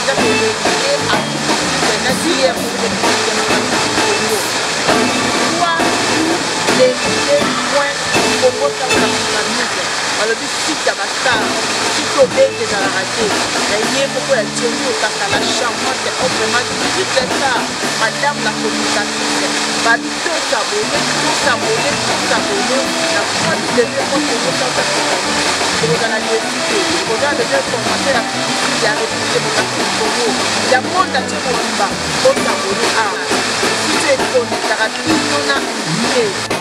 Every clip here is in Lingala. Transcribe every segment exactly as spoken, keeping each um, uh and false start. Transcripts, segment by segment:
déjà que hier pour les points pour commencer à la alors du site à Basta, site au bec de la raté, la liée pour la théorie au la charmante, autrement dit tout ça, madame la communicatrice, va tout s'abonner, tout s'abonner, tout s'abonner, la fois de deux fois pour vous faire c'est dans la diversité, on a déjà commencé à il y a répliqué mon Congo, il y a monde à tout le monde, pour s'abonner à si tu es connu, car à tout le monde a oublié.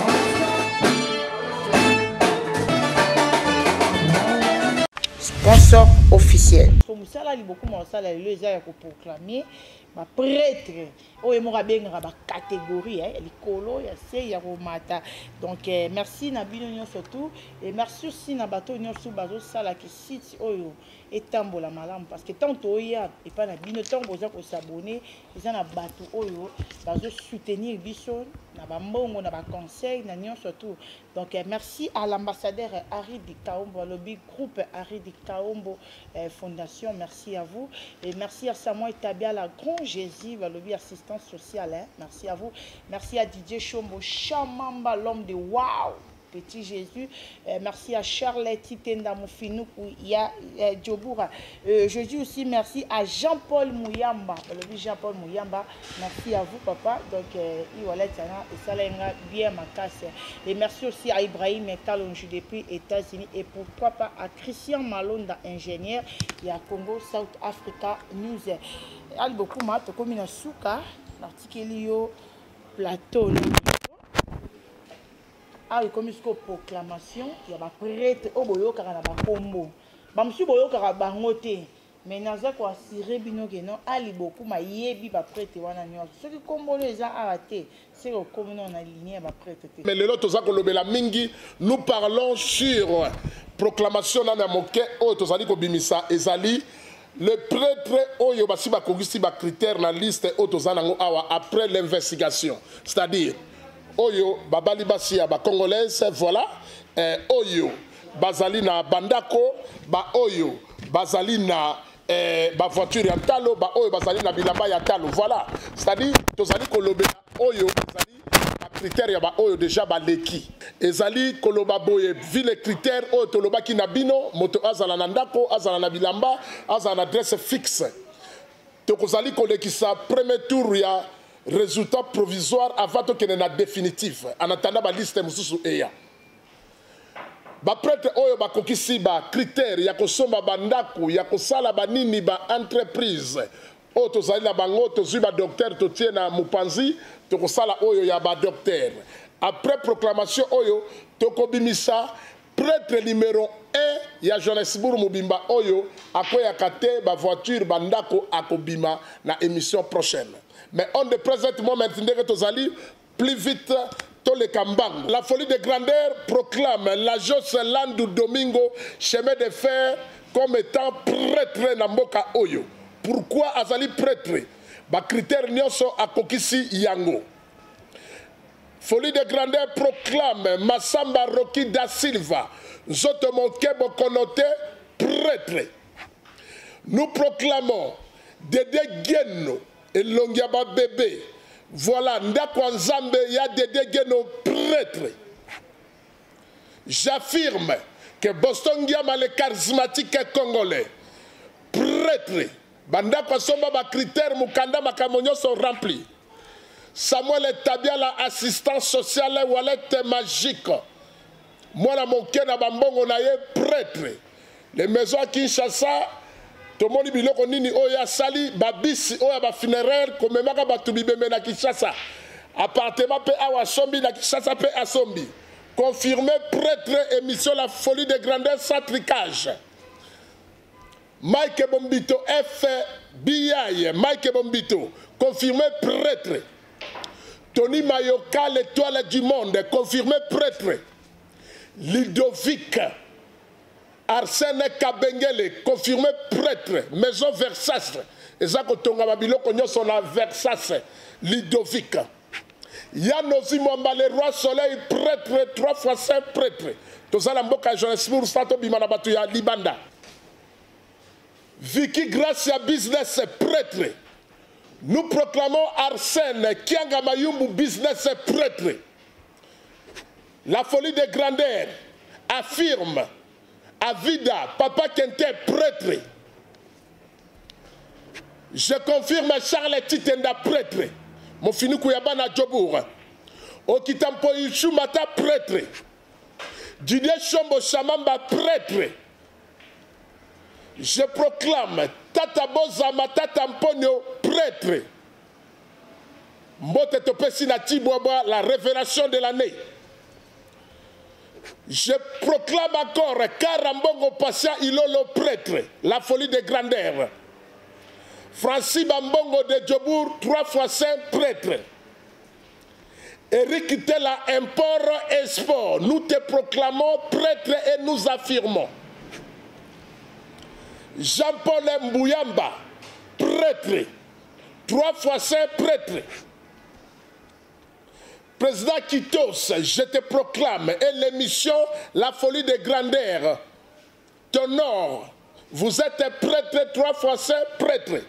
Sponsor officiel. Comme ça, là, il y a beaucoup de gens qui ont proclamé ma prêtre. Oh, il y a une catégorie, les colos, il y a des donc, merci Nabino surtout. Et merci aussi Nabato sous bazo sala qui site oyo et tambola malam parce que tant qu'il y a et pas Nabino tant que vous s'abonner, ils ont bateau oyo bazo soutenir bison, nabambongo, naba conseil, nanion surtout. Donc, merci à l'ambassadeur Harry Di Kaombo, le big groupe Harry Di Kaombo Fondation. Merci à vous et merci à Samuel Tabia, la grand Jésus, le assistance sociale. Hein? Merci à vous. Merci à Didier Chombo, Chamamba, l'homme de Wow. Petit Jésus, euh, merci à Charlotte Titenda Moufinou, il y a euh, Djoboura. Euh, je dis aussi merci à Jean-Paul Mouyamba, le Jean-Paul Mouyamba, merci à vous papa. Donc, il voilà, et ça l'a bien ma casse. Et merci aussi à Ibrahim Kalonji depuis les États-Unis et pourquoi pas à Christian Malonda, ingénieur, et à Congo South Africa News. Il beaucoup de comme une souka, l'article plateau. Ah, comme une proclamation, il y a des prêtres au boyo car na ba kombo. Ba msu boyo car ba ngote. Mais naza ko assurer bino que non ali beaucoup ma yebi ba prêtre wana nyonso. Ce qui kombo les a arrêté, c'est que comme on a aligné ba prêtre. Mais le lot toza ko lobela mingi, nous parlons sur proclamation na moke o tozali ko bimisa ezali le prêtre oyo basi ba kongisi ba critères na liste o tozana ngo awa après l'investigation. C'est-à-dire Oyo, babali basia ba congolaise, voilà. Eh, oyo, bazali na bandako, ba oyo, bazali na eh, ba voiture ya talo, ba oyo, bazali na bilamba ya talo, voilà. C'est-à-dire, tozali kolobe oyo, bazali ba critères ya ba oyo déjà ba leki. Ezali koloba boye, vu les critères oyo toloba ki na bino, moto azala na ndako, azala na bilamba, azala na adresse fixe. Tokozali koleki sa premier tour ya résultat provisoire avant que ne définitif en attendant la liste mususu eya ba prêtre oyo ba kokisi ba critères ya kosomba bandaku ya kosala banini ba entreprise oyo tozali na bango tozwi ba docteur totie na mupanzi tokosala oyo ya ba docteur après proclamation oyo tokobimisa prêtre numéro un ya Johannesburg Mobimba oyo akoyaka te ba voiture bandako akobima na émission prochaine. Mais on ne présente moi maintenant que Tozali plus vite tous les Kambango. La folie de grandeur proclame la Josse Landou Domingo chemin de fer comme étant prêtre Namboka Oyo. Pourquoi Azali prêtre? Ba critère nyonso akokisi yango. Folie de grandeur proclame Massamba Rocky da Silva Zoto Monkebo Konoté prêtre. Nous proclamons Dédé Guéno et Longiaba bébé. Voilà, Ndakwa Nzambe ya Dédé Guéno prêtre. J'affirme que Boston Giama le charismatique congolais prêtre. Bandakwa Somba ba critères Mukanda Makamonyo sont remplis. Samuel Tabia la assistance sociale wallet magique. Moi la monke na bambongo na ye prêtre. Les maisons à Kinshasa tomoni biloko nini oya sali babisi oya ba funéraire komemaka batu bibembe na Kinshasa. Appartement pe awa sombi na Kinshasa pe asombi. Confirmé prêtre émission la folie de grandeur sans tricage. Mike Bombito F B I Mike Bombito confirmé prêtre. Tony Mayoka l'étoile du monde confirmé prêtre. Ludovic Arsène Kabengele, confirmé prêtre, maison Versace. Et ça, quand on a dit qu'on a Versace, Ludovic. Yanozi Mwamba, le roi soleil, prêtre, trois fois saint prêtre. Tout ça, la mboka Johannesburg, Sato Bimana Batuya, Libanda. Vicky Gracia Business prêtre. Nous proclamons Arsène Kianga Mayumbu Business prêtre. La folie de grandeur affirme Avida Papa Kente prêtre. Je confirme Charles Titenda prêtre. Mofinu Kuyabana Djobour. Okitampo Yushumata prêtre. Didier Chombo Chamamba prêtre. Je proclame Tata Bozama Tata Mponyo prêtre. Mbote Topesina Tibwaba la révélation de l'année. Je proclame encore Karambongo Passia Ilolo prêtre. La folie de grandeur. Francis Bambongo de Djobour, trois fois saint prêtre. Eric Tela Import et Sport, nous te proclamons prêtre et nous affirmons. Jean-Paul Mbouyamba, prêtre, trois fois saint prêtre. Président Kitos, je te proclame, et l'émission La folie de grandeur t'honore. Vous êtes prêtre, trois fois saint prêtre.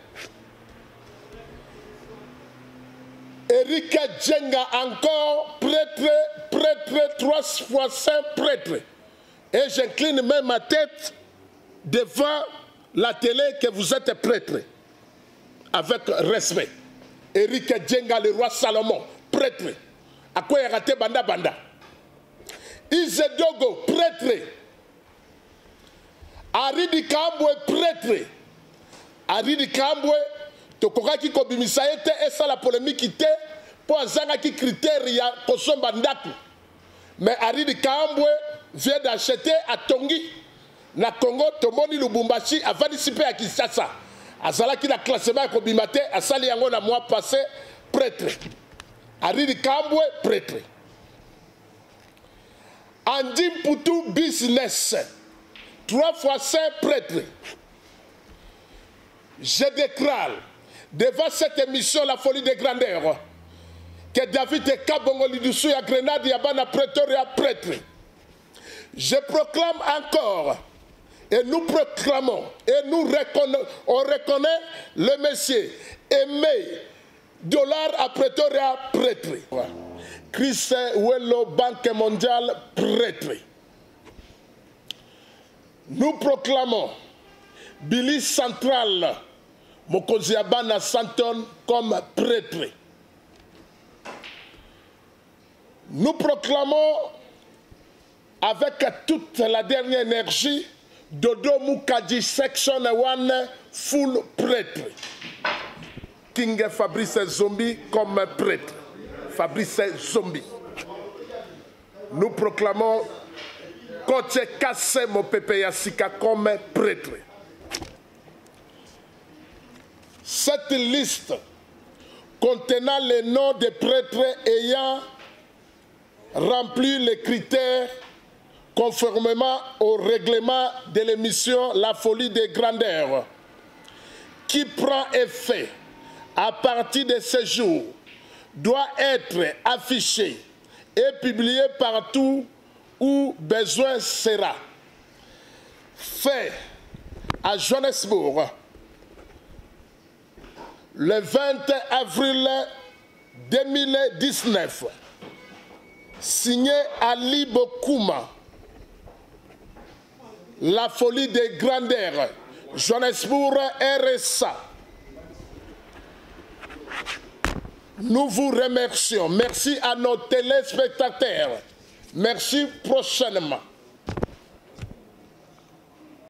Erika Djenga encore prêtre, prêtre, trois fois saint prêtre. Et j'incline même ma tête devant la télé que vous êtes prêtre. Avec respect. Erika Djenga, le roi Salomon, prêtre. À quoi il a raté Banda Banda. Izedogo, prêtre. Aridi Kambwe, prêtre. Aridi Kambwe, tokoka ki kobimisa ete esa la polémique ite po azanga ki critère ya kosomba ndaku. Mais Aridi Kambwe vient d'acheter à Tongi na Congo tomoni Lubumbashi avandi sipe ya Kinshasa. Azala ki na classement kobimate asali yango na mois passé prêtre. Aridi Kambwe prêtre. Andim Poutou business. Trois fois saint prêtre. Je déclare devant cette émission La folie de grandeur que David et Kabongo Lidoussou à Grenade et à Bana Pretoria prêtre. Je proclame encore et nous proclamons et nous reconnaissons, on reconnaît le Messie Aimé Dollar à Pretoria prêtre. Chris Wello Banque mondiale prêtre. Nous proclamons Billy Central Mokozi Abana Santon comme prêtre. Nous proclamons avec toute la dernière énergie Dodo Mukaji Section un full prêtre. King Fabrice Zombie comme prêtre. Fabrice Zombie. Nous proclamons Koche Kasse Mopepe Yassika comme prêtre. Cette liste contenant les noms des prêtres ayant rempli les critères conformément au règlement de l'émission La folie des grandeurs, qui prend effet à partir de ce jour, doit être affiché et publié partout où besoin sera. Fait à Johannesburg, le vingt avril deux mille dix-neuf, signé Ali Bokuma, La folie des grandeurs, Johannesburg R S A. Nous vous remercions. Merci à nos téléspectateurs. Merci prochainement.